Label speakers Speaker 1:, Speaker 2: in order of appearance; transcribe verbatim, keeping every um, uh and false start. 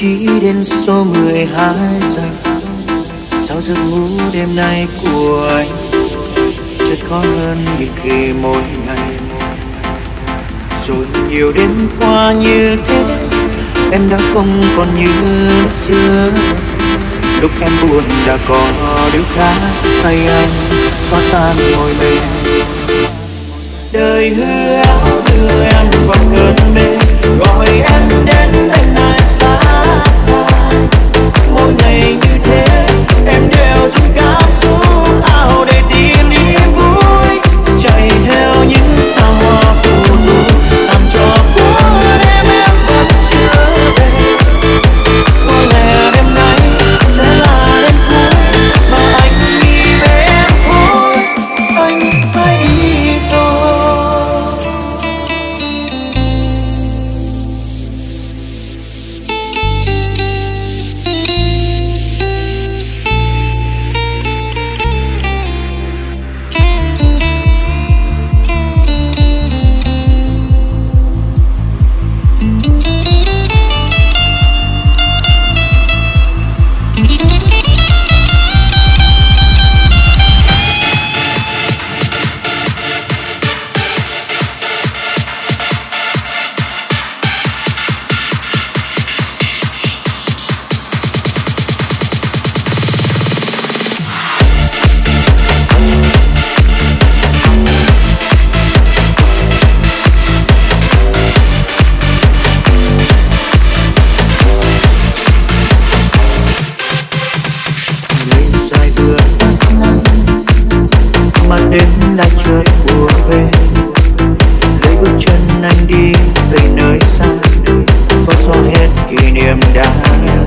Speaker 1: chỉ đến số mười hai giờ. Sao giấc ngủ đêm nay của anh chợt khó hơn những khi mỗi ngày. Rồi nhiều đêm qua như thế, em đã không còn như lúc xưa. Lúc em buồn đã có điều khác, tay anh xóa tan mỏi mệt. Đời hư ảo đưa em vào cơn mê, gọi em đến bên ai xa phai. Mỗi ngày như thế em đều dùng cảm xúc ảo để tìm niềm vui, chạy theo những sao hoa phù du, làm cho cuốn em em vẫn chưa về. Có lẽ đêm nay sẽ là đêm cuối mà anh nghĩ về em thôi, anh phải đi rồi. Đêm lại chợt buồn về, lấy bước chân anh đi về nơi xa, có xóa hết kỷ niệm đã